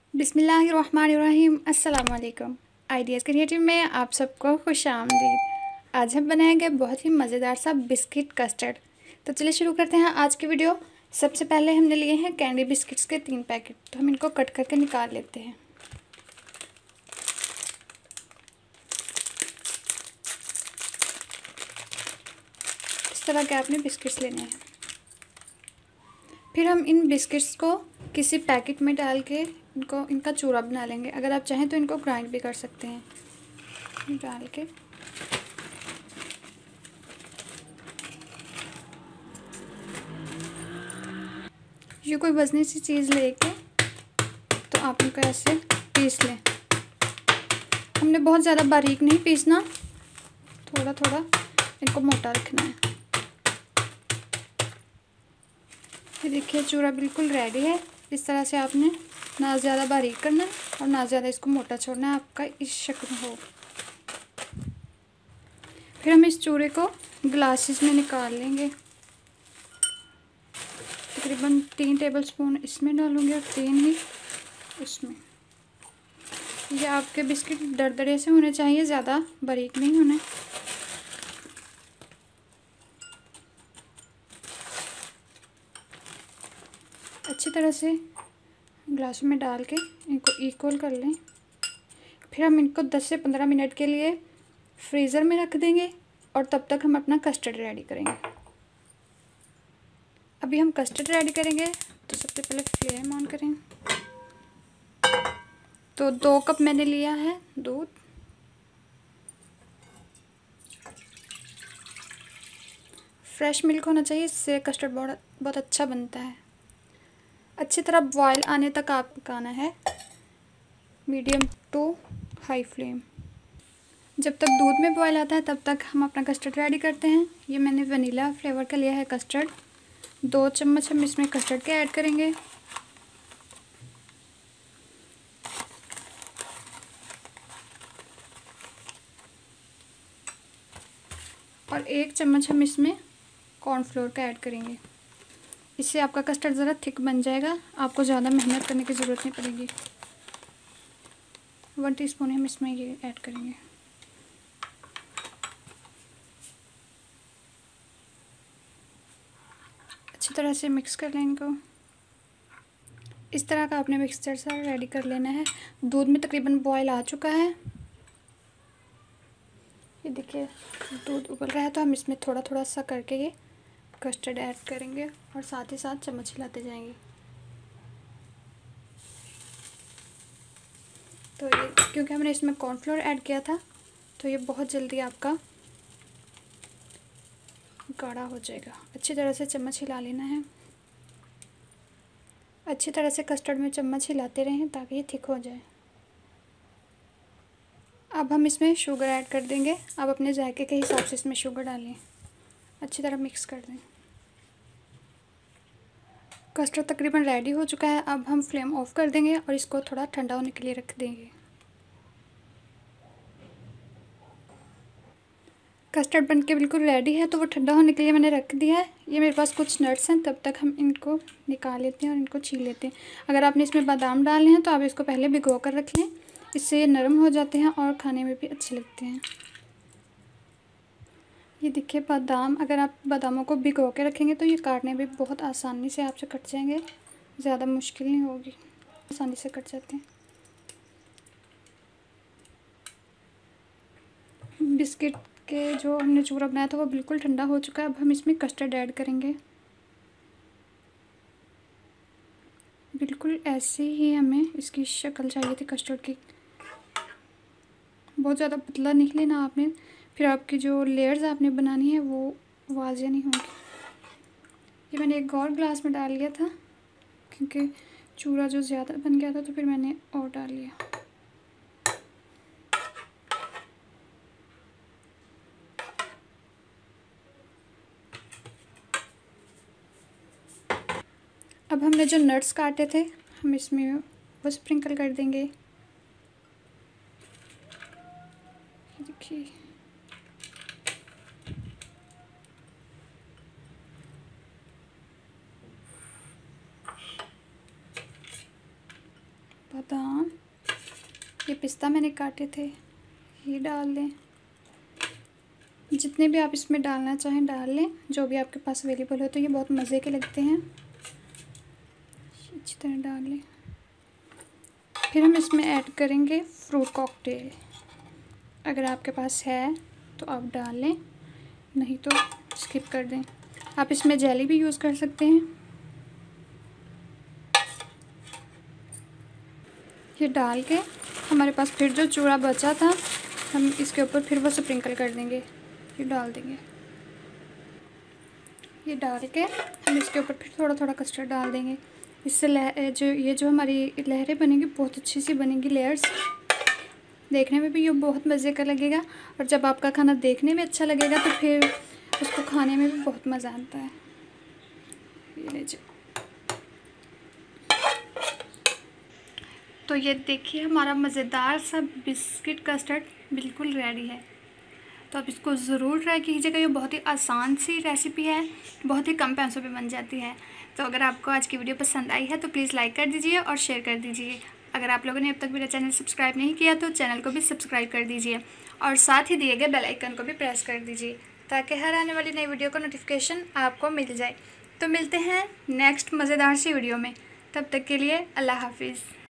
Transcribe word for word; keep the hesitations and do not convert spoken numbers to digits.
बिस्मिल्लाहिर्रहमानिर्रहीम। अस्सलाम वालेकुम। आइडियाज़ क्रिएटिव में आप सबको खुश आमदीद। आज हम बनाएंगे बहुत ही मज़ेदार सा बिस्किट कस्टर्ड। तो चलिए शुरू करते हैं आज की वीडियो। सबसे पहले हमने लिए हैं कैंडी बिस्किट्स के तीन पैकेट, तो हम इनको कट करके निकाल लेते हैं। इस तरह के आपने बिस्किट्स लेने हैं। फिर हम इन बिस्किट्स को किसी पैकेट में डाल के इनको इनका चूरा बना लेंगे। अगर आप चाहें तो इनको ग्राइंड भी कर सकते हैं। डाल के ये कोई वजनी सी चीज़ लेके तो आप इनको ऐसे पीस लें। हमने बहुत ज़्यादा बारीक नहीं पीसना, थोड़ा थोड़ा इनको मोटा रखना है। ये देखिए चूरा बिल्कुल रेडी है। इस तरह से आपने ना ज़्यादा बारीक करना है और ना ज़्यादा इसको मोटा छोड़ना है, आपका इस शक्ल में हो। फिर हम इस चूरे को ग्लासेस में निकाल लेंगे। तकरीबन तीन टेबलस्पून इसमें डालूंगी और तीन ही इसमें। ये आपके बिस्किट दरदरे से होने चाहिए, ज़्यादा बारीक नहीं होने। अच्छी तरह से ग्लास में डाल के इनको इक्वल कर लें। फिर हम इनको दस से पंद्रह मिनट के लिए फ्रीज़र में रख देंगे और तब तक हम अपना कस्टर्ड रेडी करेंगे। अभी हम कस्टर्ड रेडी करेंगे तो सबसे पहले फ्लेम ऑन करें। तो दो कप मैंने लिया है दूध। फ्रेश मिल्क होना चाहिए, इससे कस्टर्ड बहुत बहुत अच्छा बनता है। अच्छी तरह बॉयल आने तक आप पकाना है, मीडियम टू हाई फ्लेम। जब तक दूध में बॉयल आता है तब तक हम अपना कस्टर्ड रेडी करते हैं। ये मैंने वनीला फ्लेवर का लिया है कस्टर्ड। दो चम्मच हम इसमें कस्टर्ड के ऐड करेंगे। और एक चम्मच हम इसमें कॉर्नफ्लोर का ऐड करेंगे। इससे आपका कस्टर्ड ज़रा थिक बन जाएगा, आपको ज़्यादा मेहनत करने की ज़रूरत नहीं पड़ेगी। वन टीस्पून हम इसमें ये ऐड करेंगे। अच्छी तरह से मिक्स कर लें इनको। इस तरह का आपने मिक्सचर सा रेडी कर लेना है। दूध में तकरीबन बॉयल आ चुका है। ये देखिए दूध उबल रहा है, तो हम इसमें थोड़ा थोड़ा सा करके ये कस्टर्ड ऐड करेंगे और साथ ही साथ चम्मच हिलाते जाएंगे। तो ये क्योंकि हमने इसमें कॉर्नफ्लोर ऐड किया था तो ये बहुत जल्दी आपका गाढ़ा हो जाएगा। अच्छी तरह से चम्मच हिला लेना है। अच्छी तरह से कस्टर्ड में चम्मच हिलाते रहें ताकि ये थिक हो जाए। अब हम इसमें शुगर ऐड कर देंगे। अब अपने जायके के हिसाब से इसमें शुगर डालें। अच्छी तरह मिक्स कर दें। कस्टर्ड तकरीबन रेडी हो चुका है। अब हम फ्लेम ऑफ कर देंगे और इसको थोड़ा ठंडा होने के लिए रख देंगे। कस्टर्ड बन के बिल्कुल रेडी है, तो वो ठंडा होने के लिए मैंने रख दिया है। ये मेरे पास कुछ नट्स हैं, तब तक हम इनको निकाल लेते हैं और इनको छील लेते हैं। अगर आपने इसमें बादाम डालने हैं तो आप इसको पहले भिगो कर रख लें, इससे ये नरम हो जाते हैं और खाने में भी अच्छे लगते हैं। ये देखिए बादाम, अगर आप बादामों को भिगो के रखेंगे तो ये काटने में बहुत आसानी से आपसे कट जाएंगे, ज़्यादा मुश्किल नहीं होगी, आसानी से कट जाते हैं। बिस्किट के जो हमने चूरा बनाया था वो बिल्कुल ठंडा हो चुका है। अब हम इसमें कस्टर्ड ऐड करेंगे। बिल्कुल ऐसे ही हमें इसकी शक्ल चाहिए थी कस्टर्ड की। बहुत ज़्यादा पतला नहीं लेना आपने, फिर आपकी जो लेयर्स आपने बनानी है वो वाज़े नहीं होंगी। ये मैंने एक और ग्लास में डाल लिया था क्योंकि चूरा जो ज़्यादा बन गया था, तो फिर मैंने और डाल लिया। अब हमने जो नट्स काटे थे हम इसमें वो स्प्रिंकल कर देंगे। देखिए बादाम, ये पिस्ता मैंने काटे थे, ये डाल लें। जितने भी आप इसमें डालना चाहें डाल लें, जो भी आपके पास अवेलेबल हो। तो ये बहुत मज़े के लगते हैं, अच्छी तरह डाल लें। फिर हम इसमें ऐड करेंगे फ्रूट कॉकटेल। अगर आपके पास है तो आप डाल लें, नहीं तो स्किप कर दें। आप इसमें जेली भी यूज़ कर सकते हैं। ये डाल के हमारे पास फिर जो चूड़ा बचा था, हम इसके ऊपर फिर वो स्प्रिंकल कर देंगे। ये डाल देंगे, ये डाल के हम इसके ऊपर फिर थोड़ा थोड़ा कस्टर्ड डाल देंगे। इससे लह जो ये जो हमारी लहरें बनेंगी बहुत अच्छी सी बनेंगी, लेयर्स। देखने में भी ये बहुत मज़े का लगेगा, और जब आपका खाना देखने में अच्छा लगेगा तो फिर उसको खाने में भी बहुत मज़ा आता है। ये लीजिए, तो ये देखिए हमारा मज़ेदार सा बिस्किट कस्टर्ड बिल्कुल रेडी है। तो आप इसको ज़रूर ट्राई कीजिएगा। ये बहुत ही आसान सी रेसिपी है, बहुत ही कम पैसों पे बन जाती है। तो अगर आपको आज की वीडियो पसंद आई है तो प्लीज़ लाइक कर दीजिए और शेयर कर दीजिए। अगर आप लोगों ने अब तक मेरा चैनल सब्सक्राइब नहीं किया तो चैनल को भी सब्सक्राइब कर दीजिए, और साथ ही दिए गए बेल आइकन को भी प्रेस कर दीजिए, ताकि हर आने वाली नई वीडियो का नोटिफिकेशन आपको मिल जाए। तो मिलते हैं नेक्स्ट मज़ेदार सी वीडियो में, तब तक के लिए अल्लाह हाफिज़।